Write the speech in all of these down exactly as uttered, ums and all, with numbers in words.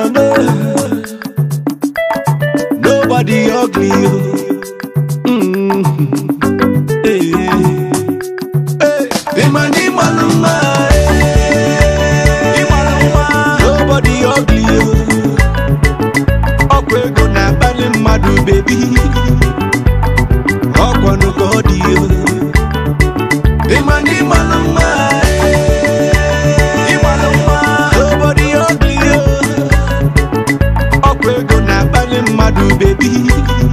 no, no. Nobody ugly. Mm. Hey, hey. Imani maluma. Nobody ugly. Okwe go na bali madu baby. Okwa no godi. Imani maluma. Nobody ugly. Okwe go na bali madu baby.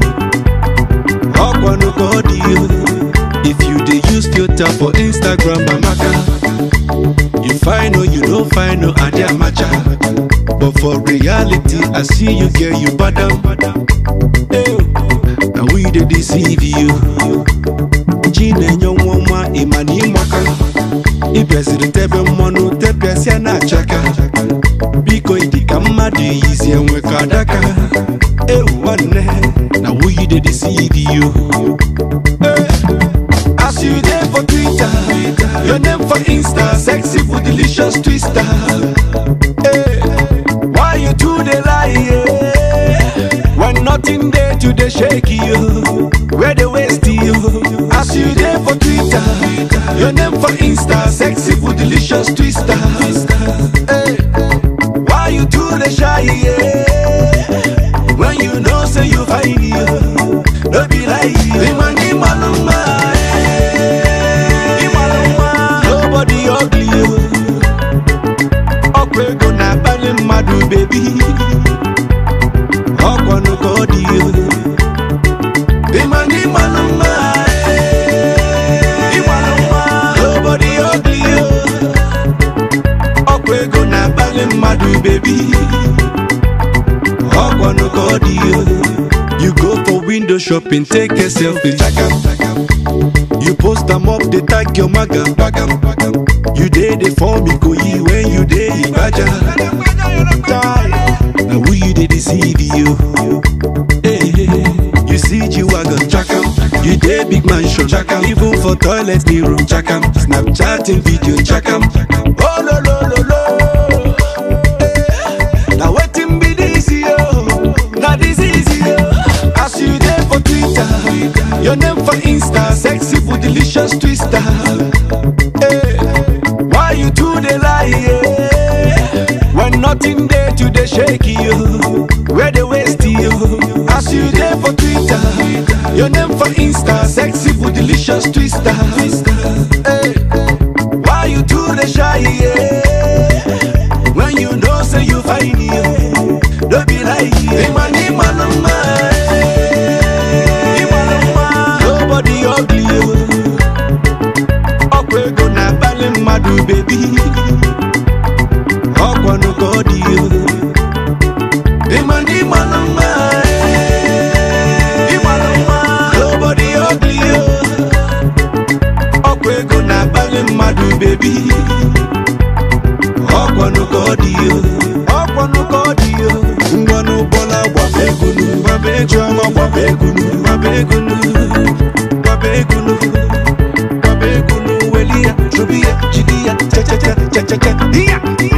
Okwa no godi. If you dey use filter for Instagram, mamaka, you find or you don't find no idea matcha. But for reality, I see you girl, you badam. Hey, and we dey deceive you. Jine nyongwa imani mwaka. Ibeziri tebe monu tebe siana chaka. Biko idika madi easy and we kadaka. Hey, one now we dey deceive you. Hey. As you there for Twitter, your name for Insta, sexy for delicious twister. Hey, why you do the lie? Yeah? When nothing there to the shake you, where the waste you? As you there for Twitter, your name for Insta, sexy for delicious twister. Hey, why you do the shy? Yeah? When you know say you find you, don't be like you. Imani maluma. Nobody ugly. Okwe go na bali madu baby. Okwa no godi. Imani maluma. Nobody ugly. Okwe go na bali madu baby. Okwa no godi. You go for window shopping, take a selfie. You post them up, they tag your maga. You did it for me, go ye when you did it, baja. Now we did deceive you. Hey, you see you wagon, chakam. You did big mansion, chakam. Even for toilet mirror, chakam. Snapchatting video, chakam. Oh lo lo lo lo. Hey, now waiting be this yo. Now this is yo. As you there for Twitter, your name for Insta, sexy for delicious twister. Hey, why you do the lie? Yeah? When nothing there to the shake you, where the waste you? As you there for Twitter, your name for Insta, sexy for delicious twister. Hey, why you do the shy? Yeah? When you know say you find you, don't be like you. Imani maluma. Nobody ugly. Okwe go na bali madu baby. Okwa no godi. Imani maluma. Nobody ugly. Okwe go na bali madu baby. Okwa no godi. Okwa no godi. Ngwanu bola wabegunu, wabegunu, wabegunu, wabegunu. Wabegunu, wabegunu, welia, jubia, jidia, cha cha cha cha cha cha.